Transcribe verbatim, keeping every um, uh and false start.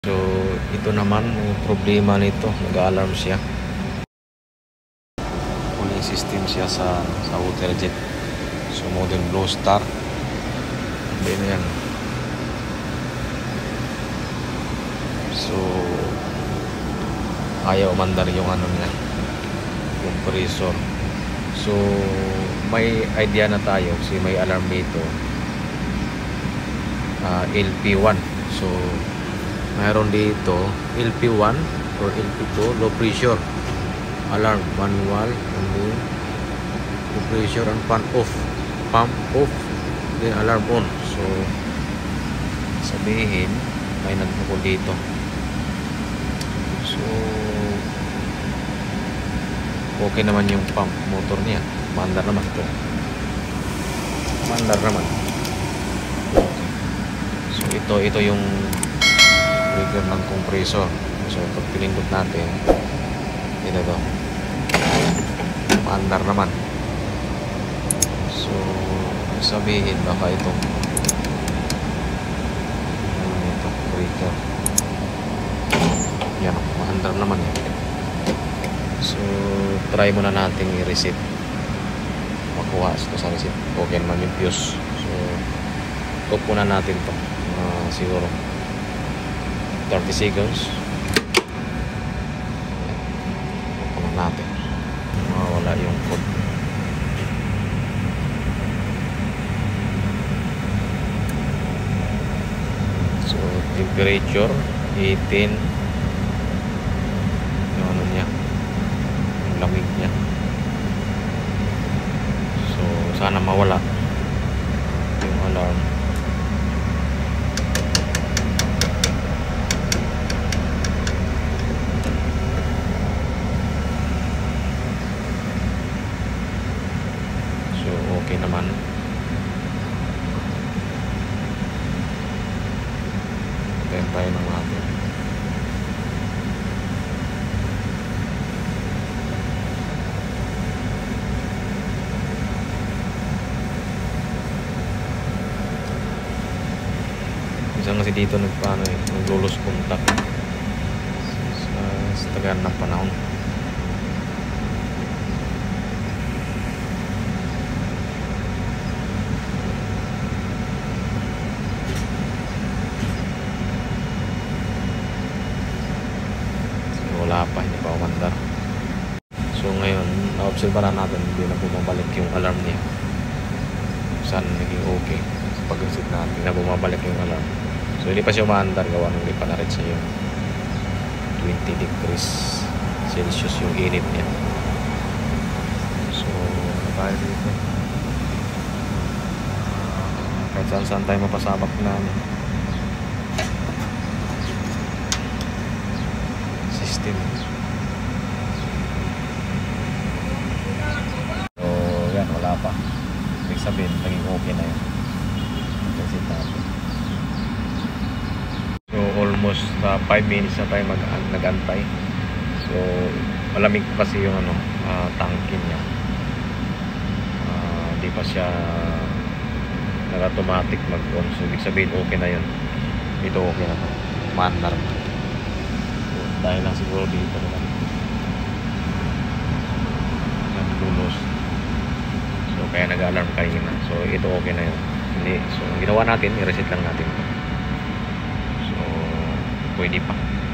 So ito naman yung problema nito, nag-alarm siya. Cooling system siya sa sa water jet. So model Blue Star. Hindi na yan. So ayaw umandar yung ano niya, compressor. So may idea na tayo kasi may alarm dito, uh, L P one. So mayroon dito L P one or L P two, low pressure alarm, manual, and then low pressure and fan off, pump off, then alarm on. So sabihin may nagpukol dito. So okay naman yung pump motor niya, mandar naman ito, mandar naman. So ito ito yung trigger ng compressor. So pag pinindot natin, ito to, mandar naman. So sabihin baka ito ano ito, trigger yan, mandar naman yan. So try muna natin i-reset, makuha ito sa reset. Okay naman yung fuse. So stop muna natin to, uh, siguro thirty seconds. Stop muna natin, mawala yung code. So temperature eighteen, yung ano niya, lamig niya. So sana mawala yung alarm. So okay naman. Tayo tayo ng natin. Minsan kasi dito nagpaano eh, naglulos contact sa, sa tagaan ng panahon. So, wala pa, hindi pa umandar. So ngayon, na-obserbahan natin, hindi na bumabalik yung alarm niya. Saan naging okay. So, pag-reset natin, hindi na bumabalik yung alarm. So hindi pa siya umaandar, gawa nung hindi pa na-reach siya yung twenty degrees Celsius yung init niya. So ano tayo dito, uh, kahit saan saan tayo mapasabak na ano, system. So yan, wala pa. Ibig sabihin naging okay na yun. Reset natin. So almost five uh, minutes na tayo mag nagantay. So malamig pa kasi yung ano, uh, tangke niya. Uh, hindi pa siya nag-automatic mag-on. So ibig sabihin okay na yun. Ito okay na to. Mandar na. So, dahil lang siguro dito naman naglulos. So kaya nag-alarm kanina. So ito okay na yun. Hindi. So ginawa natin, i-reset lang natin ito. Pwede pa.